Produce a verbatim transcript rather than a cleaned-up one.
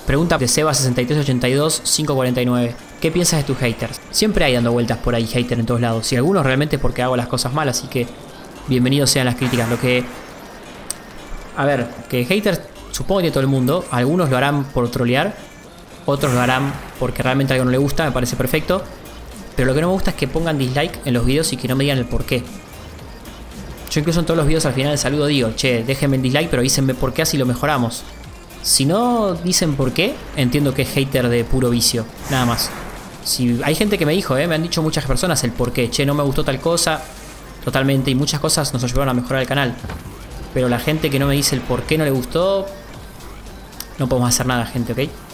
Pregunta de Seba sesenta y tres ochenta y dos cinco cuarenta y nueve. ¿Qué piensas de tus haters? Siempre hay dando vueltas por ahí haters en todos lados. Y algunos realmente porque hago las cosas mal, así que bienvenidos sean las críticas. Lo que... A ver, que haters supongo que todo el mundo. Algunos lo harán por trolear. Otros lo harán porque realmente a algo no le gusta. Me parece perfecto. Pero lo que no me gusta es que pongan dislike en los videos y que no me digan el por qué. Yo incluso en todos los videos al final del saludo digo, che, déjenme el dislike, pero avísenme por qué, así lo mejoramos. Si no dicen por qué, entiendo que es hater de puro vicio, nada más. Si hay gente que me dijo, eh, me han dicho muchas personas el por qué, che, no me gustó tal cosa, totalmente, y muchas cosas nos ayudaron a mejorar el canal. Pero la gente que no me dice el por qué no le gustó, no podemos hacer nada, gente, ¿ok?